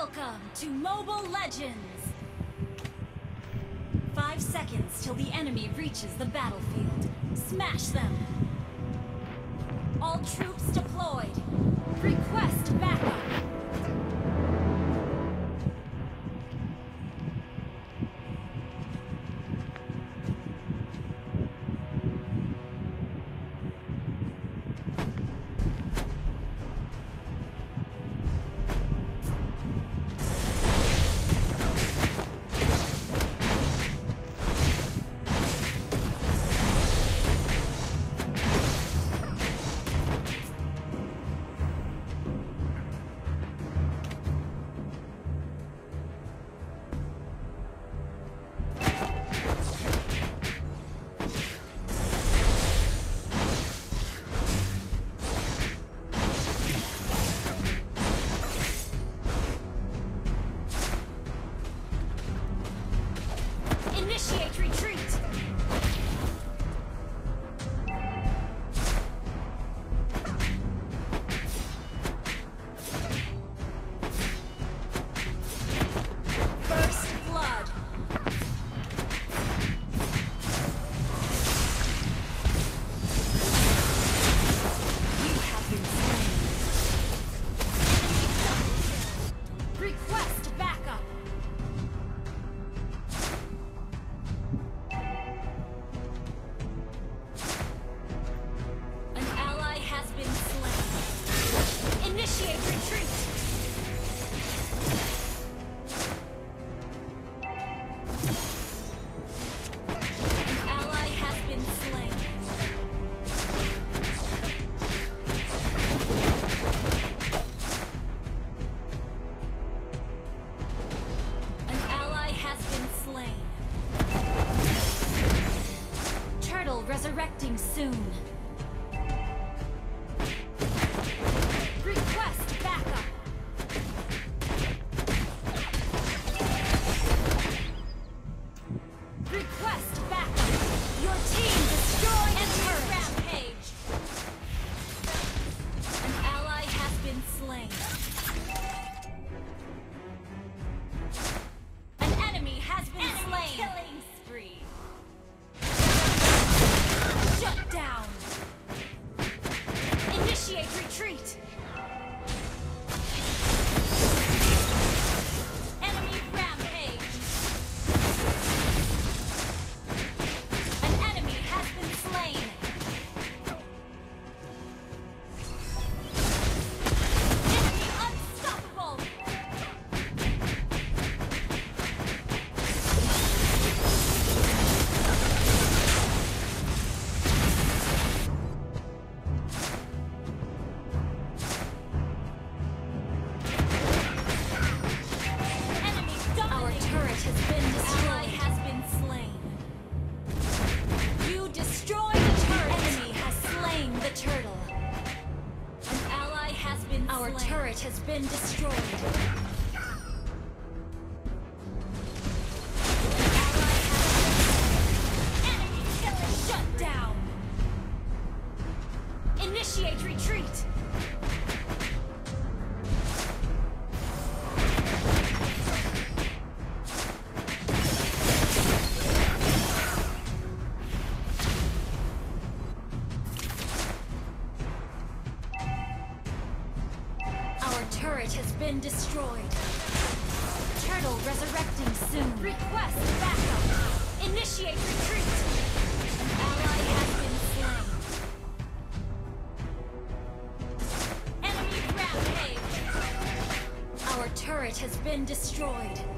Welcome to Mobile Legends! 5 seconds till the enemy reaches the battlefield. Smash them! All troops deployed. Request backup. Initiate retreat! First blood! You have been slain. Request backup! Initiate retreat! An ally has been slain. An ally has been slain. Turtle resurrecting soon. Request backup! Request backup! Your team destroyed a turret! Rampage! An ally has been slain. An enemy has been slain! Killing spree! Shut down! Initiate retreat! Enemy rampage! An enemy has been slain! Enemy unstoppable! Our turret has been destroyed. Enemy killing! Shut down! Initiate retreat! Turret has been destroyed. Turtle resurrecting soon. Request backup. Initiate retreat. An ally has been slain. Enemy rampage. Our turret has been destroyed.